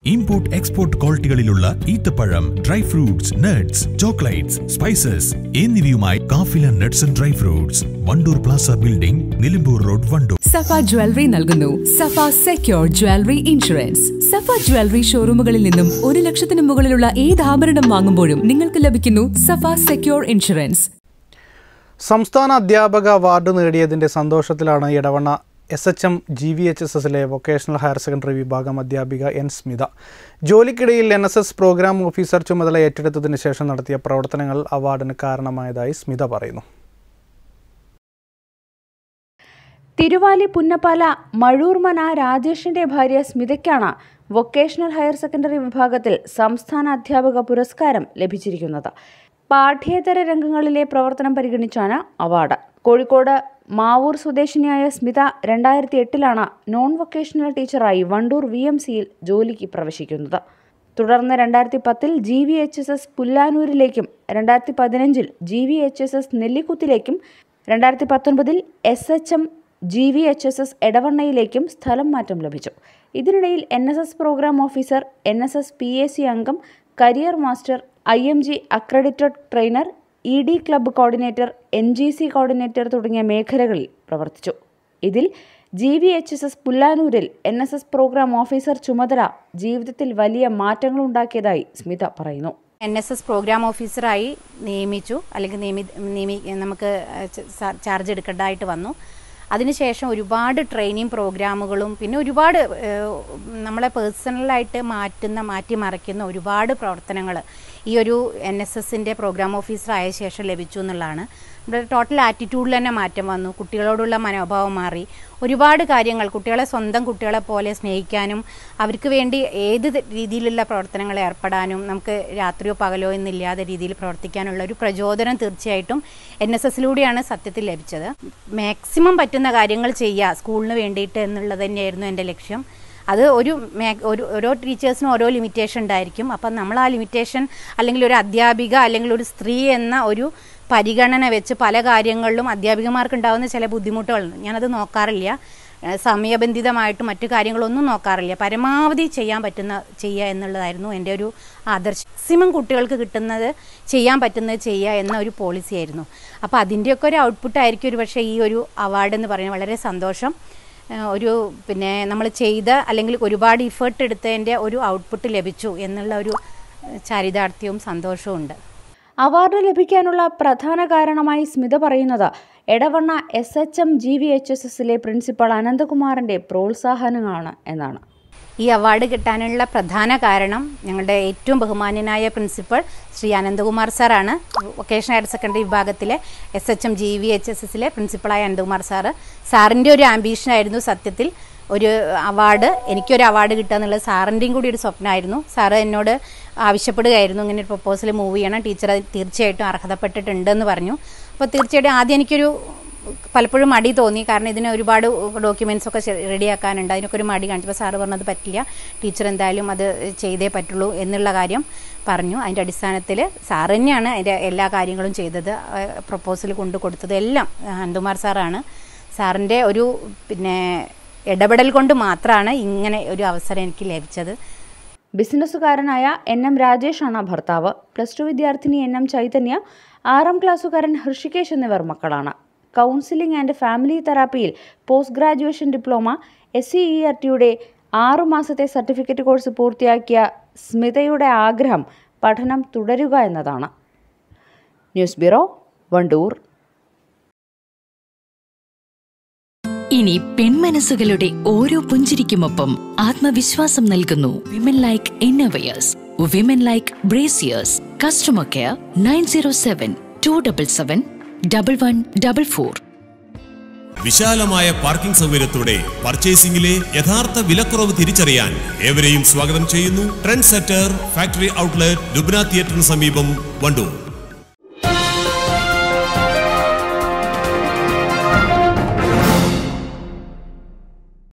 Import export ക്വാളിറ്റികളിലുള്ള ഈത്തപ്പഴം, dry fruits, nuts, chocolates, spices എന്നിവയുമായി Kafila nuts and dry fruits, Wandoor plaza building, Nilambur road, Wandoor. Safa jewellery നൽകുന്നു Safa secure jewellery insurance. Safa jewellery ഷോറൂമുകളിൽ നിന്നും 1 ലക്ഷത്തിന് മുകളിലുള്ള ഏത് ആഭരണം വാങ്ങുമ്പോഴും നിങ്ങൾക്ക് ലഭിക്കുന്നു സഫ സെക്യൂർ ഇൻഷുറൻസ്. സംസ്ഥാന അധ്യാപക അവാർഡ് നേടിയതിന്റെ സന്തോഷത്തിലാണ് Edavanna SHMGVHSS vocational higher secondary വിഭാഗം അധ്യാപിക എൻ സ്മിത. ജോലിക്കിടയിൽ NSS പ്രോഗ്രാം ഓഫീസർ ചുമതല ഏറ്റെടുത്തതിന് ശേഷം നടത്തിയ പ്രവർത്തനങ്ങൾ അവാർഡിന് കാരണമായതായി സ്മിത പറയുന്നു. തിരുവാലി പുന്നപ്പാല മഴൂർമന രാജേഷിന്റെ ഭാര്യ സ്മിതയ്ക്കാണ് വൊക്കേഷണൽ ഹയർ സെക്കൻഡറി വിഭാഗത്തിൽ സംസ്ഥാന അധ്യാപക പുരസ്കാരം ലഭിച്ചിരിക്കുന്നത്. പാഠ്യേതര രംഗങ്ങളിലെ പ്രവർത്തനം പരിഗണിച്ചാണ് അവാർഡ്. കോഴിക്കോട് മാവൂർ സ്വദേശിനിയായ സ്മിത 2008 നോൺ വൊക്കേഷണൽ ടീച്ചറായി വണ്ടൂർ VMCയിൽ ജോലിക്ക് പ്രവേശിക്കുന്നത്. തുടർന്ന് 2010 GVHSS പുല്ലാനൂരിലേക്കും 2015 GVHSS നെല്ലിക്കുത്തിലേക്കും 2019 SHMGVHSS എടവണ്ണയിലേക്കും സ്ഥലം മാറ്റം ലഭിച്ചു. ഇതിനിടയിൽ NSS programme officer, NSS PAC അംഗം, career master, IMG accredited trainer, ED club coordinator, NGC coordinator തുടങ്ങിയ മേഖലകളിൽ പ്രവർത്തിച്ചു. ഇതിൽ GVHSS പുല്ലാനൂരിൽ NSS പ്രോഗ്രാം ഓഫീസർ ചുമതല ജീവിതത്തിൽ വലിയ മാറ്റങ്ങൾ ഉണ്ടാക്കിയതായി സ്മിത പറയുന്നു. NSS പ്രോഗ്രാം ഓഫീസറായി നിയമിച്ചു, അല്ലെങ്കിൽ നമുക്ക് ചാർജ് എടുക്കേണ്ടതായിട്ട് വന്നു. അതിനുശേഷം ഒരുപാട് ട്രെയിനിങ് പ്രോഗ്രാമുകളും പിന്നെ ഒരുപാട് നമ്മളെ പേഴ്സണലായിട്ട് മാറ്റിമറിക്കുന്ന ഒരുപാട് പ്രവർത്തനങ്ങൾ ഈ ഒരു NSSൻ്റെ പ്രോഗ്രാം ഓഫീസറായ ശേഷം ലഭിച്ചു എന്നുള്ളതാണ്. നമ്മുടെ ടോട്ടൽ ആറ്റിറ്റ്യൂഡിൽ തന്നെ മാറ്റം വന്നു. കുട്ടികളോടുള്ള മനോഭാവം മാറി. ഒരുപാട് കാര്യങ്ങൾ കുട്ടികളെ സ്വന്തം കുട്ടികളെ പോലെ സ്നേഹിക്കാനും അവർക്ക് വേണ്ടി ഏത് രീതിയിലുള്ള പ്രവർത്തനങ്ങൾ ഏർപ്പെടാനും നമുക്ക് രാത്രിയോ പകലോ എന്നില്ലാതെ രീതിയിൽ പ്രവർത്തിക്കാനുള്ള ഒരു പ്രചോദനം തീർച്ചയായിട്ടും NSSലൂടെയാണ് സത്യത്തിൽ ലഭിച്ചത്. മാക്സിമം പറ്റുന്ന കാര്യങ്ങൾ ചെയ്യുക സ്കൂളിന് വേണ്ടിയിട്ട് എന്നുള്ളത് തന്നെയായിരുന്നു എൻ്റെ ലക്ഷ്യം. അത് ഓരോ ടീച്ചേഴ്സിനും ഓരോ ലിമിറ്റേഷൻ ഉണ്ടായിരിക്കും. അപ്പം നമ്മൾ ആ ലിമിറ്റേഷൻ അല്ലെങ്കിൽ ഒരു അധ്യാപിക അല്ലെങ്കിൽ ഒരു സ്ത്രീ എന്ന ഒരു പരിഗണന വെച്ച് പല കാര്യങ്ങളിലും അധ്യാപികമാർക്ക് ഉണ്ടാകുന്ന ചില ബുദ്ധിമുട്ടുകളുണ്ട്. ഞാനത് നോക്കാറില്ല. സമയബന്ധിതമായിട്ട് മറ്റു കാര്യങ്ങളൊന്നും നോക്കാറില്ല. പരമാവധി ചെയ്യുക എന്നുള്ളതായിരുന്നു എൻ്റെ ഒരു ആദർശം. മാക്സിമം കുട്ടികൾക്ക് കിട്ടുന്നത് ചെയ്യാൻ പറ്റുന്നത് ചെയ്യുക എന്ന ഒരു പോളിസി ആയിരുന്നു. അപ്പോൾ അതിൻ്റെയൊക്കെ ഒരു ഔട്ട്പുട്ടായിരിക്കും ഒരു പക്ഷേ ഈ ഒരു അവാർഡ് എന്ന് പറയുന്നത്. വളരെ സന്തോഷം. പിന്നെ നമ്മൾ ചെയ്ത അല്ലെങ്കിൽ ഒരുപാട് ഇഫേർട്ട് എടുത്തതിൻ്റെ ഒരു ഔട്ട്പുട്ട് ലഭിച്ചു എന്നുള്ള ഒരു ചാരിതാർത്ഥ്യവും സന്തോഷവും ഉണ്ട്. അവാർഡ് ലഭിക്കാനുള്ള പ്രധാന കാരണമായി സ്മിത പറയുന്നത് എടവണ്ണ SHMGVHSSലെ പ്രിൻസിപ്പൽ അനന്തകുമാറിൻ്റെ പ്രോത്സാഹനങ്ങളാണ് എന്നാണ്. ഈ അവാർഡ് കിട്ടാനുള്ള പ്രധാന കാരണം ഞങ്ങളുടെ ഏറ്റവും ബഹുമാന്യനായ പ്രിൻസിപ്പൽ ശ്രീ അനന്തകുമാർ സാറാണ്. വൊക്കേഷണൽ ഹയർ സെക്കൻഡറി വിഭാഗത്തിലെ SHMGVHSSലെ പ്രിൻസിപ്പളായ അനന്തകുമാർ സാറിൻ്റെ ഒരു ആംബീഷനായിരുന്നു സത്യത്തിൽ ഒരു അവാർഡ്, എനിക്കൊരു അവാർഡ് കിട്ടുക എന്നുള്ളത് സാറിൻ്റെയും കൂടി ഒരു സ്വപ്നമായിരുന്നു. സാറ് എന്നോട് ആവശ്യപ്പെടുകയായിരുന്നു, ഇങ്ങനെ ഒരു പ്രപ്പോസൽ മൂവ് ചെയ്യണം, ടീച്ചർ അത് തീർച്ചയായിട്ടും അർഹതപ്പെട്ടിട്ടുണ്ടെന്ന് പറഞ്ഞു. അപ്പോൾ തീർച്ചയായിട്ടും ആദ്യം എനിക്കൊരു പലപ്പോഴും മടി തോന്നി. കാരണം ഇതിന് ഒരുപാട് ഡോക്യുമെൻറ്റ്സ് ഒക്കെ റെഡിയാക്കാനുണ്ട്. അതിനൊക്കെ ഒരു മടി കാണിച്ചപ്പോൾ സാറ് പറഞ്ഞത് പറ്റില്ല, ടീച്ചർ എന്തായാലും അത് ചെയ്തേ പറ്റുള്ളൂ എന്നുള്ള കാര്യം പറഞ്ഞു. അതിൻ്റെ അടിസ്ഥാനത്തിൽ സാറ് തന്നെയാണ് അതിൻ്റെ എല്ലാ കാര്യങ്ങളും ചെയ്തത്. പ്രപ്പോസൽ കൊണ്ടു കൊടുത്തത് എല്ലാം അനന്തകുമാർ സാറാണ്. സാറിൻ്റെ ഒരു ഇടപെടൽ കൊണ്ട് മാത്രമാണ് ഇങ്ങനെ ഒരു അവസരം എനിക്ക് ലഭിച്ചത്. ബിസിനസ്സുകാരനായ NM രാജേഷാണ് ഭർത്താവ്. +2 വിദ്യാർത്ഥിനി NM ചൈതന്യ, 6ാം ക്ലാസ്സുകാരൻ ഹൃഷികേഷ് എന്നിവർ മക്കളാണ്. കൗൺസിലിംഗ് ആൻഡ് ഫാമിലി തെറാപ്പിയിൽ പോസ്റ്റ് ഗ്രാജുവേഷൻ ഡിപ്ലോമ SCERTയുടെ 6 മാസത്തെ സർട്ടിഫിക്കറ്റ് കോഴ്സ് പൂർത്തിയാക്കിയ സ്മിതയുടെ ആഗ്രഹം പഠനം തുടരുക എന്നതാണ്. News bureau, Wandoor. ഇനി പെൺമനസ്സുകളുടെ ഓരോ പുഞ്ചിരിക്കുമൊപ്പം ആത്മവിശ്വാസം നൽകുന്നു women like innerwears, women like brassieres. Customer care 907-277-1144. വിശാലമായ പാർക്കിംഗ് സൗകര്യത്തോടെ പർച്ചേസിംഗിലെ യഥാർത്ഥ വിലക്കുറവ് തിരിച്ചറിയാൻ ഏവരെയും സ്വാഗതം ചെയ്യുന്നു. Trend setter factory outlet Lubna തിയേറ്ററിന് സമീപം, വണ്ടൂർ.